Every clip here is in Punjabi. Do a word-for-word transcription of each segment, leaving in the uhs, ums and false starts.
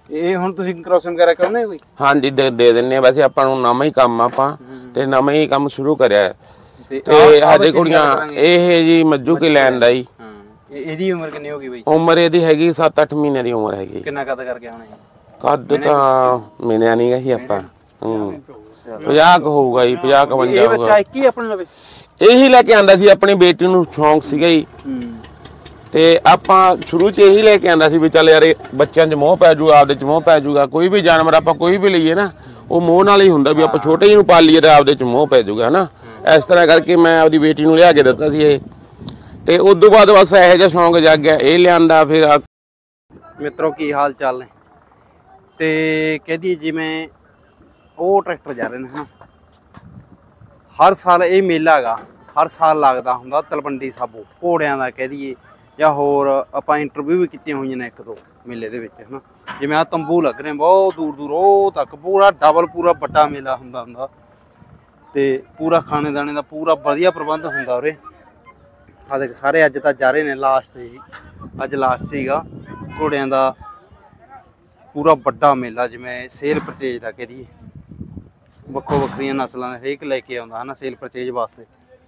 ਇਹ ਹੁਣ ਤੁਸੀਂ ਕ੍ਰੋਸਿੰਗ ਵਗੈਰਾ ਕਰਾਉਣੇ ਕੋਈ? ਹਾਂਜੀ ਦੇ ਦੇ ਦਿੰਨੇ ਆ। ਵੈਸੇ ਆਪਾਂ ਨੂੰ ਨਵਾਂ ਹੀ ਕੰਮ ਆਪਾਂ ਤੇ ਨਵਾਂ ਹੀ ਕੰਮ ਸ਼ੁਰੂ ਕਰਿਆ ਤੇ ਤੇ ਸਾਡੇ ਕੁੜੀਆਂ ਇਹ ਜੀ ਮੱਜੂ ਕੀ ਲੈਣ ਦਾ ਜੀ। ਹਾਂ ਇਹਦੀ ਉਮਰ ਕਿੰਨੀ ਹੋ ਗਈ ਬਈ? ਉਮਰ ਇਹਦੀ ਹੈਗੀ ਸੱਤ ਅੱਠ ਮਹੀਨੇ ਦੀ ਉਮਰ ਹੈਗੀ। ਕਿੰਨਾ ਕੱਦ ਕਰਕੇ ਆਉਣਾ? ਕੱਦ ਤਾਂ ਮਿਲਿਆ ਨਹੀਂ ਗਾ ਜੀ ਆਪਾਂ। ਹੂੰ ਪੰਜਾਹ ਕੁ ਹੋਊਗਾ ਜੀ, ਪੰਜਾਹ ਇਕਵੰਜਾ ਹੋਊਗਾ। ਇਹ ਬੱਚਾ ਇੱਕ ਹੀ ਆਪਣੇ ਲਵੇ? ਇਹੀ ਲੈ ਕੇ ਆਂਦਾ ਸੀ, ਆਪਣੀ ਬੇਟੀ ਨੂੰ ਸ਼ੌਂਕ ਸੀਗਾ ਜੀ ਤੇ ਆਪਾਂ ਸ਼ੁਰੂ ਚ ਇਹੀ ਲੈ ਕੇ ਆਂਦਾ ਸੀ ਵੀ ਚੱਲ ਯਾਰ ਬੱਚਿਆਂ 'ਚ ਮੋਹ ਪੈ ਜੂਗਾ, ਆਪਦੇ 'ਚ ਮੋਹ ਪੈ ਜੂਗਾ। ਕੋਈ ਵੀ ਜਾਨਵਰ ਆਪਾਂ ਕੋਈ ਵੀ ਲਈਏ ਨਾ ਉਹ ਮੋਹ ਨਾਲ ਹੀ ਹੁੰਦਾ ਵੀ ਆਪਾਂ ਛੋਟੇ ਜਿਹੇ ਨੂੰ ਪਾਲੀਏ ਤਾਂ ਆਪਦੇ 'ਚ ਮੋਹ ਪੈ ਜੂਗਾ ਹਨਾ। ਇਸ ਤਰ੍ਹਾਂ ਕਰਕੇ ਮੈਂ ਆਪਦੀ ਬੇਟੀ ਨੂੰ ਲਿਆ ਕੇ ਦਿੱਤਾ ਸੀ ਇਹ ਤੇ ਉਸ ਤੋਂ ਬਾਅਦ ਬਸ ਇਹੋ ਜਿਹਾ ਸ਼ੌਂਕ ਜਾਗ ਗਿਆ, ਇਹ ਲਿਆਂਦਾ। ਫਿਰ ਮਿੱਤਰੋ ਕੀ ਹਾਲ ਚਾਲ ਨੇ? ਤੇ ਕਹਦੀ ਜਿਵੇਂ ਉਹ ਟਰੈਕਟਰ ਜਾ ਰਹੇ ਨੇ ਹਾਂ, ਹਰ ਸਾਲ ਇਹ ਮੇਲਾ ਹੈਗਾ, ਹਰ ਸਾਲ ਲੱਗਦਾ ਹੁੰਦਾ ਤਲਵੰਡੀ ਸਾਬੋ ਘੋੜਿਆਂ ਦਾ ਕਹਿ ਦਈਏ ਜਾਂ ਹੋਰ ਆਪਾਂ ਇੰਟਰਵਿਊ ਵੀ ਕੀਤੀਆਂ ਹੋਈਆਂ ਨੇ ਇੱਕ ਦੋ ਮੇਲੇ ਦੇ ਵਿੱਚ ਹਨਾ। ਜਿਵੇਂ ਆ ਤੰਬੂ ਲੱਗ ਰਹੇ ਬਹੁਤ ਦੂਰ ਦੂਰ ਉਹ ਤੱਕ ਪੂਰਾ ਡਬਲ ਪੂਰਾ ਵੱਡਾ ਮੇਲਾ ਹੁੰਦਾ ਹੁੰਦਾ ਤੇ ਪੂਰਾ ਖਾਣੇ ਦਾਣੇ ਦਾ ਪੂਰਾ ਵਧੀਆ ਪ੍ਰਬੰਧ ਹੁੰਦਾ ਉਰੇ। ਆ ਦੇਖ ਸਾਰੇ ਅੱਜ ਤਾਂ ਜਾ ਰਹੇ ਨੇ ਲਾਸਟ ਜੀ, ਅੱਜ ਲਾਸਟ ਸੀਗਾ ਘੋੜਿਆਂ ਦਾ ਪੂਰਾ ਵੱਡਾ ਮੇਲਾ। ਜਿਵੇਂ ਸੇਲ ਪਰਚੇਜ ਦਾ ਕਹਿ ਦਈਏ, ਵੱਖੋ ਵੱਖਰੀਆਂ ਨਸਲਾਂ ਦੇ ਹਰੇਕ ਲੈ ਕੇ ਆਉਂਦਾ ਹੈ ਨਾ ਸੇਲ ਪਰਚੇਜ ਵਾਸਤੇ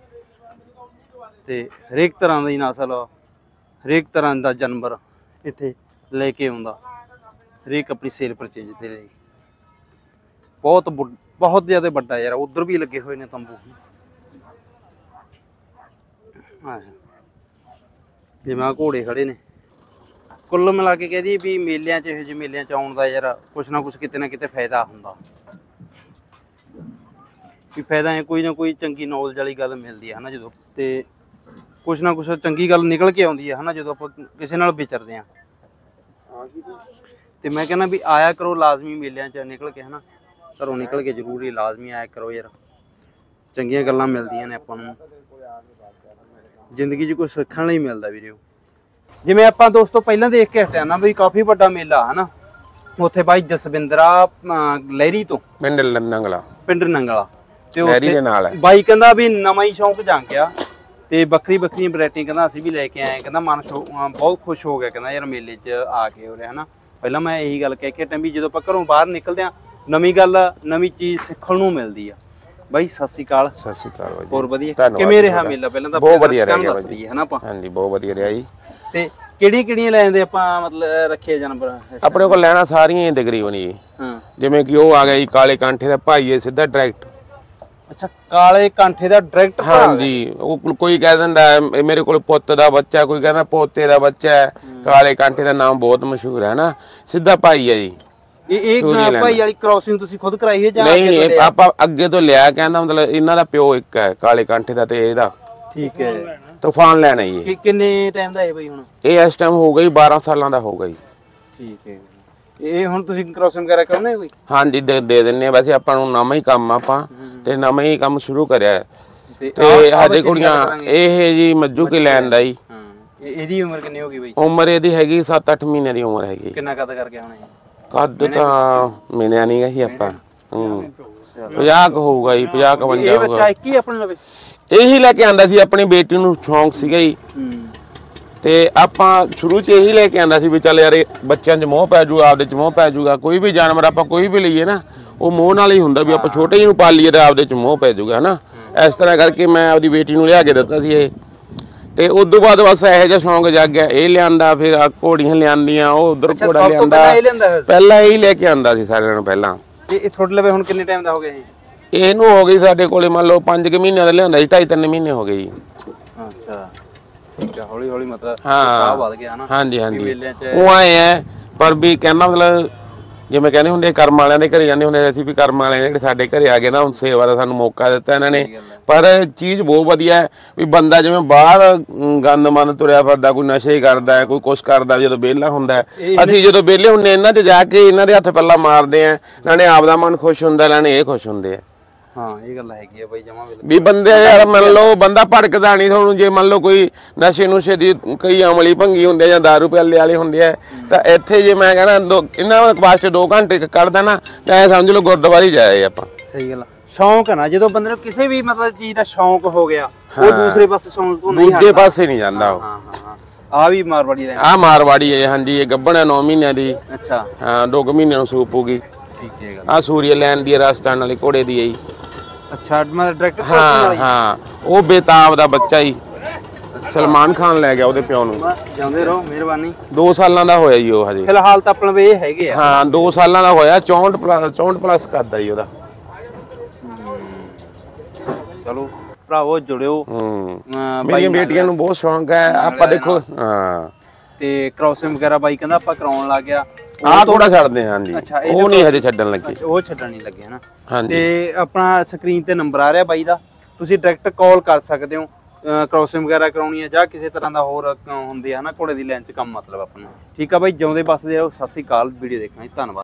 ਤੇ ਹਰੇਕ ਤਰ੍ਹਾਂ ਦੀ ਨਸਲ ਹਰੇਕ ਤਰ੍ਹਾਂ ਦਾ ਜਾਨਵਰ ਇੱਥੇ ਲੈ ਕੇ ਆਉਂਦਾ, ਹਰੇਕ ਆਪਣੀ ਸੇਲ ਪਰਚੇਜ ਦੇ ਲਈ। ਬਹੁਤ ਬਹੁਤ ਜ਼ਿਆਦਾ ਵੱਡਾ ਯਾਰ, ਉਧਰ ਵੀ ਲੱਗੇ ਹੋਏ ਨੇ ਤੰਬੂ। ਜਿਵੇਂ ਆ ਘੋੜੇ ਖੜੇ ਨੇ, ਕੁੱਲ ਮਿਲਾ ਕੇ ਕਹਿ ਦਈਏ ਵੀ ਮੇਲਿਆਂ 'ਚ ਇਹੋ ਜਿਹੇ ਮੇਲਿਆਂ 'ਚ ਆਉਣ ਦਾ ਯਾਰ ਕੁਛ ਨਾ ਕੁਛ ਕਿਤੇ ਨਾ ਕਿਤੇ ਫਾਇਦਾ ਹੁੰਦਾ ਵੀ ਫਾਇਦਾ ਹੈ, ਕੋਈ ਨਾ ਕੋਈ ਚੰਗੀ ਨੌਲੇਜ ਵਾਲੀ ਗੱਲ ਮਿਲਦੀ ਹੈ ਨਾ ਜਦੋਂ, ਤੇ ਕੁਛ ਨਾ ਕੁਛ ਚੰਗੀ ਗੱਲ ਨਿਕਲ ਕੇ ਆਉਂਦੀ ਹੈ ਨਾ ਜਦੋਂ ਆਪਾਂ ਕਿਸੇ ਨਾਲ ਵਿਚਰਦੇ ਹਾਂ। ਤੇ ਮੈਂ ਕਹਿੰਦਾ ਵੀ ਆਇਆ ਕਰੋ ਲਾਜ਼ਮੀ ਮੇਲਿਆਂ 'ਚ ਨਿਕਲ ਕੇ ਹੈ ਨਾ, ਘਰੋਂ ਨਿਕਲ ਕੇ ਜ਼ਰੂਰੀ ਲਾਜ਼ਮੀ ਆਇਆ ਕਰੋ ਯਾਰ, ਚੰਗੀਆਂ ਗੱਲਾਂ ਮਿਲਦੀਆਂ ਨੇ ਆਪਾਂ ਨੂੰ, ਜ਼ਿੰਦਗੀ 'ਚ ਕੁਛ ਸਿੱਖਣ ਲਈ ਮਿਲਦਾ ਵੀਰੇ। ਜਿਵੇਂ ਆਪਾਂ ਦੋਸਤੋ ਪਹਿਲਾਂ ਦੇਖ ਕੇ ਹਟਿਆ ਨਾ ਵੀ ਕਾਫੀ ਵੱਡਾ ਮੇਲਾ ਹੈ ਨਾ ਉੱਥੇ ਬਾਈ ਜਸਵਿੰਦਰਾ ਲਹਿਰੀ ਤੋਂ ਪਿੰਡ ਨੰਗਲਾ ਪਿੰਡ ਨੰਗਲਾ ਤੇ ਲਹਿਰੀ ਦੇ ਨਾਲ ਹੈ ਬਾਈ ਕਹਿੰਦਾ ਵੀ ਨਵਾਂ ਹੀ ਸ਼ੌਂਕ ਜੰਗ ਗਿਆ ਤੇ ਵੱਖਰੀ ਵੱਖਰੀਆਂ ਵੈਰਾਈਟੀ ਕਹਿੰਦਾ ਅਸੀਂ ਵੀ ਲੈ ਕੇ ਆਏ। ਕਹਿੰਦਾ ਮਨ ਬਹੁਤ ਖੁਸ਼ ਹੋ ਗਿਆ, ਕਹਿੰਦਾ ਯਾਰ ਮੇਲੇ 'ਚ ਆ ਕੇ ਹੋ ਰਿਹਾ ਹੈ ਨਾ। ਪਹਿਲਾਂ ਮੈਂ ਇਹੀ ਗੱਲ ਕਹਿ ਕੇ ਹਟਿਆ ਵੀ ਜਦੋਂ ਆਪਾਂ ਘਰੋਂ ਬਾਹਰ ਨਿਕਲਦੇ ਹਾਂ ਨਵੀਂ ਗੱਲ ਨਵੀਂ ਚੀਜ਼ ਸਿੱਖਣ ਨੂੰ ਮਿਲਦੀ ਆ। ਬਾਈ ਸਤਿ ਸ਼੍ਰੀ ਅਕਾਲ। ਸਤਿ ਸ਼੍ਰੀ ਅਕਾਲ ਬਾਈ। ਹੋਰ ਵਧੀਆ? ਕਿਵੇਂ ਰਿਹਾ ਮੇਲਾ? ਪਹਿਲਾਂ ਤਾਂ ਬਹੁਤ ਵਧੀਆ ਰਿਹਾ ਬਾਈ ਹੈ ਨਾ ਆਪਾਂ। ਹਾਂਜੀ ਬਹੁਤ ਵਧੀਆ ਰਿਹਾ ਜੀ। ਤੇ ਕਿਹੜੀਆਂ ਕਿਹੜੀਆਂ ਲੈ ਜਾਂਦੇ ਆਪਾਂ ਮਤਲਬ ਰੱਖੇ ਜਾਨਵਰ? ਆਪਣੇ ਕੋਲ ਲੈਣਾ ਸਾਰੀਆਂ ਹੀ ਤਕਰੀਬਨ ਜੀ। ਹਾਂ ਜਿਵੇਂ ਕਿ ਉਹ ਆ ਗਿਆ ਜੀ ਕਾਲੇ ਕਾਂਠੇ ਦਾ ਭਾਈ ਹੈ ਸਿੱਧਾ ਡਾਇਰੈਕਟ। ਅੱਛਾ ਕਾਲੇ ਕਾਂਠੇ ਦਾ ਡਾਇਰੈਕਟ? ਹਾਂਜੀ ਉਹ ਕੋਈ ਕਹਿ ਦਿੰਦਾ ਮੇਰੇ ਕੋਲ ਪੁੱਤ ਦਾ ਬੱਚਾ, ਕੋਈ ਕਹਿੰਦਾ ਪੋਤੇ ਦਾ ਬੱਚਾ ਹੈ। ਕਾਲੇ ਕਾਂਠੇ ਦਾ ਨਾਮ ਬਹੁਤ ਮਸ਼ਹੂਰ ਹੈ ਨਾ, ਸਿੱਧਾ ਭਾਈ ਹੈ ਜੀ। ਇਹ ਇਹ ਭਾਈ ਵਾਲੀ ਕ੍ਰੋਸਿੰਗ ਤੁਸੀਂ ਖੁਦ ਕਰਾਈ ਹੈ ਜਾਂ? ਨਹੀਂ ਆਪਾਂ ਅੱਗੇ ਤੋਂ ਲਿਆ, ਕਹਿੰਦਾ ਮਤਲਬ ਇਹਨਾਂ ਦਾ ਪਿਓ ਇੱਕ ਹੈ ਕਾਲੇ ਕਾਂਠੇ ਦਾ ਤੇ ਇਹਦਾ। ਠੀਕ ਹੈ। ਤੂਫਾਨ ਲੈਣਾ ਜੀ। ਕਿੰਨੇ ਟਾਈਮ ਦਾ ਹੈ ਬਈ ਹੁਣ ਇਹ? ਇਸ ਟਾਈਮ ਹੋ ਗਈ ਬਾਰਾਂ ਸਾਲਾਂ ਦਾ ਹੋਊਗਾ ਜੀ। ਠੀਕ ਹੈ। ਇਹ ਹੁਣ ਤੁਸੀਂ ਕ੍ਰੋਸਿੰਗ ਵਗੈਰਾ ਕਰਾਉਣੇ ਕੋਈ? ਹਾਂਜੀ ਦੇ ਦੇ ਦਿੰਨੇ ਆ। ਵੈਸੇ ਆਪਾਂ ਨੂੰ ਨਵਾਂ ਹੀ ਕੰਮ ਆਪਾਂ ਤੇ ਨਵਾਂ ਹੀ ਕੰਮ ਸ਼ੁਰੂ ਕਰਿਆ ਤੇ ਸਾਡੇ ਕੁੜੀਆਂ ਇਹ ਜੀ ਮੱਜੂ ਕੀ ਲੈਣ ਦਾ ਜੀ। ਇਹਦੀ ਉਮਰ ਕਿੰਨੀ ਹੋ ਗਈ ਬਈ? ਉਮਰ ਇਹਦੀ ਹੈਗੀ ਸੱਤ ਅੱਠ ਮਹੀਨੇ ਦੀ ਉਮਰ ਹੈਗੀ। ਕਿੰਨਾ ਕੱਦ ਕਰਕੇ ਆਉਣਾ? ਕੱਦ ਤਾਂ ਮਿਲਿਆ ਨਹੀਂ ਗਾ ਜੀ ਆਪਾਂ। ਹੂੰ ਪੰਜਾਹ ਕੁ ਹੋਊਗਾ ਜੀ, ਪੰਜਾਹ ਇਕਵੰਜਾ ਹੋਊਗਾ। ਇਹ ਬੱਚਾ ਇੱਕ ਹੀ ਆਪਣੇ ਲਵੇ? ਇਹੀ ਲੈ ਕੇ ਆਂਦਾ ਸੀ, ਆਪਣੀ ਬੇਟੀ ਨੂੰ ਸ਼ੌਂਕ ਸੀਗਾ ਜੀ ਤੇ ਆਪਾਂ ਸ਼ੁਰੂ ਚ ਇਹੀ ਲੈ ਕੇ ਆਂਦਾ ਸੀ ਵੀ ਚੱਲ ਯਾਰ ਬੱਚਿਆਂ 'ਚ ਮੋਹ ਪੈ ਜੂਗਾ, ਆਪਦੇ 'ਚ ਮੋਹ ਪੈ ਜੂਗਾ। ਕੋਈ ਵੀ ਜਾਨਵਰ ਆਪਾਂ ਕੋਈ ਵੀ ਲਈਏ ਨਾ ਉਹ ਮੋਹ ਨਾਲ ਹੀ ਹੁੰਦਾ ਵੀ ਆਪਾਂ ਛੋਟੇ ਜਿਹੇ ਨੂੰ ਪਾਲੀਏ ਤਾਂ ਆਪਦੇ 'ਚ ਮੋਹ ਪੈ ਜੂਗਾ ਹਨਾ। ਇਸ ਤਰ੍ਹਾਂ ਕਰਕੇ ਮੈਂ ਆਪਦੀ ਬੇਟੀ ਨੂੰ ਲਿਆ ਕੇ ਦਿੱਤਾ ਸੀ ਇਹ ਤੇ ਉਸ ਤੋਂ ਬਾਅਦ ਬਸ ਇਹੋ ਜਿਹਾ ਸ਼ੌਂਕ ਜਾਗ ਗਿਆ, ਇਹ ਲਿਆਂਦਾ। ਫਿਰ ਆ ਘੋੜੀਆਂ ਲਿਆਂਦੀਆਂ, ਉਹ ਉਧਰ ਘੋੜਾ ਲਿਆਂਦਾ। ਪਹਿਲਾਂ ਇਹੀ ਲੈ ਕੇ ਆਂਦਾ ਸੀ ਸਾਰਿਆਂ ਨੂੰ ਪਹਿਲਾਂ। ਇਹ ਤੁਹਾਡੇ ਲਵੇ ਹੁਣ ਕਿੰਨੇ ਟਾਈਮ ਦਾ ਹੋ ਗਿਆ ਇਹ? ਇਹਨੂੰ ਹੋ ਗਈ ਸਾਡੇ ਕੋਲੇ ਮੰਨ ਲਓ ਪੰਜ ਕੁ ਮਹੀਨਿਆਂ ਦਾ ਲਿਆਂਦਾ ਸੀ, ਢਾਈ ਤਿੰਨ ਮਹੀਨੇ ਹੋ ਗਏ ਜੀ। ਅੱਛਾ ਠੀਕ ਹੈ। ਹੌਲੀ ਹੌਲੀ ਮਤਲਬ ਹਾਂ ਵੱਧ ਗਿਆ ਨਾ। ਹਾਂਜੀ ਹਾਂਜੀ ਉਹ ਆਏ ਹੈ ਪਰ ਵੀ ਕਹਿੰਦਾ ਮਤਲਬ ਜਿਵੇਂ ਕਹਿੰਦੇ ਹੁੰਦੇ ਕਰਮ ਵਾਲਿਆਂ ਦੇ ਘਰੇ ਜਾਂਦੇ ਹੁੰਦੇ ਅਸੀਂ ਵੀ ਕਰਮ ਵਾਲਿਆਂ ਜਿਹੜੇ ਸਾਡੇ ਘਰੇ ਆ ਗਏ ਨਾ ਹੁਣ ਸੇਵਾ ਦਾ ਸਾਨੂੰ ਮੌਕਾ ਦਿੱਤਾ ਇਹਨਾਂ ਨੇ। ਪਰ ਚੀਜ਼ ਬਹੁਤ ਵਧੀਆ ਹੈ ਵੀ ਬੰਦਾ ਜਿਵੇਂ ਬਾਹਰ ਗੰਦ ਮੰਦ ਤੁਰਿਆ ਫਿਰਦਾ, ਕੋਈ ਨਸ਼ੇ ਕਰਦਾ, ਕੋਈ ਕੁਛ ਕਰਦਾ, ਜਦੋਂ ਵਿਹਲਾ ਹੁੰਦਾ ਅਸੀਂ ਜਦੋਂ ਵਿਹਲੇ ਹੁੰਦੇ ਇਹਨਾਂ ਤੇ ਜਾ ਕੇ ਇਹਨਾਂ ਦੇ ਹੱਥ ਪੱਲਾ ਮਾਰਦੇ ਆ, ਨਾਲੇ ਆਪ ਦਾ ਮਨ ਖੁਸ਼ ਹੁੰਦਾ, ਨਾਲੇ ਇਹ ਖੁਸ਼ ਹੁੰਦੇ ਆ। ਹਾਂ ਇਹ ਗੱਲ ਹੈਗੀ ਆ ਬਾਈ ਜਮਾ ਵੀ ਬੰਦੇ ਯਾਰ ਮੰਨ ਲਓ ਬੰਦਾ ਭੜਕਦਾ ਨਹੀਂ ਤੁਹਾਨੂੰ, ਜੇ ਮੰਨ ਲਓ ਕੋਈ ਨਸ਼ੇ ਨੁਸ਼ੇ ਦੀ ਕਈ ਅਮਲੀ ਭੰਗੀ ਹੁੰਦੇ ਜਾਂ ਦਾਰੂ ਪਿਆਲੇ ਵਾਲੇ ਹੁੰਦੇ ਆ ਤਾਂ ਇੱਥੇ ਜੇ ਮੈਂ ਕਹਿਣਾ ਇਹਨਾਂ ਵਾਸਤੇ ਦੋ ਘੰਟੇ ਕੱਢਦਾ ਨਾ ਤਾਂ ਐ ਸਮਝ ਲਓ ਗੁਰਦੁਆਰੇ ਜਾਏ ਆਪਾਂ। ਸਹੀ ਗੱਲ। ਸ਼ੌਂਕ ਹੈ ਨਾ ਜਦੋਂ ਬੰਦੇ ਨੂੰ ਕਿਸੇ ਵੀ ਮਤਲਬ ਚੀਜ਼ ਦਾ ਸ਼ੌਂਕ ਹੋ ਗਿਆ ਉਹ ਦੂਸਰੇ ਪਾਸੇ ਸ਼ੌਂਕ ਤੋਂ ਨਹੀਂ ਦੂਜੇ ਪਾਸੇ ਨਹੀਂ ਜਾਂਦਾ ਉਹ। ਹਾਂ ਹਾਂ ਆ ਵੀ ਮਾਰਵਾੜੀ ਰਹਿ ਆ ਮਾਰਵਾੜੀ ਹੈ ਹਾਂਜੀ, ਇਹ ਗੱਭਣ ਹੈ ਨੌ ਮਹੀਨਿਆਂ ਦੀ। ਅੱਛਾ ਹਾਂ ਦੋ ਕੁ ਮਹੀਨਿਆਂ ਨੂੰ ਸੂਪ ਹੋਗੀ। ਠੀਕ ਹੈ ਗੱਲ। ਆ ਸੂਰੀਆ ਲੈਣ ਦੀ ਰਾਜਸਥਾਨ ਵਾਲੇ ਘੋੜੇ ਦੀ ਹੈ ਜੀ। ਅੱਛਾ ਮਤਲਬ ਡਾਇਰੈਕਟ ਹਾਂ ਹਾਂ ਉਹ ਬੇਤਾਬ ਦਾ ਬੱਚਾ ਜੀ, ਸਲਮਾਨ ਖਾਨ ਲੈ ਗਿਆ ਉਹਦੇ ਪਿਓ ਨੂੰ। ਜਾਂਦੇ ਰਹੋ, ਮਿਹਰਬਾਨੀ। ਦੋ ਸਾਲਾਂ ਦਾ ਹੋਇਆ ਜੀ ਉਹ ਹਜੇ ਫਿਲਹਾਲ ਤਾਂ ਆਪਣੇ ਇਹ ਹੈਗੇ ਆ। ਹਾਂ ਦੋ ਸਾਲਾਂ ਦਾ ਹੋਇਆ, ਚੌਂਹਠ ਪਲੱਸ ਚੌਂਹਠ ਪਲੱਸ ਕਰਦਾ ਜੀ ਉਹਦਾ। ਚਲੋ ਭਰਾਵੋ ਜੁੜਿਓ। ਹੂੰ ਮੇਰੀਆਂ ਬੇਟੀਆਂ ਨੂੰ ਬਹੁਤ ਸ਼ੌਂਕ ਹੈ। ਆਪਾਂ ਦੇਖੋ ਹਾਂ ਤੇ ਕ੍ਰੋਸਿੰਗ ਵਗੈਰਾ ਬਾਈ ਕਹਿੰਦਾ ਆਪਾਂ ਕਰਾਉਣ ਲੱਗ ਗਿਆ। ਆਹ ਥੋੜਾ ਛੱਡਦੇ ਹਾਂ ਜੀ, ਉਹ ਨਹੀਂ ਹਜੇ ਛੱਡਣ ਲੱਗੇ। ਉਹ ਛੱਡਣ ਨਹੀਂ ਲੱਗੇ ਹਨਾ। ਹਾਂਜੀ ਤੇ ਆਪਣਾ ਸਕਰੀਨ ਤੇ ਨੰਬਰ ਆ ਰਿਹਾ ਬਾਈ ਦਾ, ਤੁਸੀਂ ਡਾਇਰੈਕਟ ਕਾਲ ਕਰ ਸਕਦੇ ਹੋ। ਕ੍ਰੋਸਿੰਗ ਵਗੈਰਾ ਕਰਾਉਣੀ ਹੈ ਜਾਂ ਕਿਸੇ ਤਰ੍ਹਾਂ ਦਾ ਹੋਰ ਹੁੰਦੇ ਆ ਨਾ ਘੋੜੇ ਦੀ ਲਾਈਨ 'ਚ ਕੰਮ, ਮਤਲਬ ਆਪਾਂ ਨੂੰ। ਠੀਕ ਆ ਬਾਈ, ਜਿਉਂਦੇ ਬਸਦੇ ਰਹੋ। ਸਤਿ ਸ਼੍ਰੀ ਅਕਾਲ। ਵੀਡੀਓ ਦੇਖਣਾ ਜੀ, ਧੰਨਵਾਦ।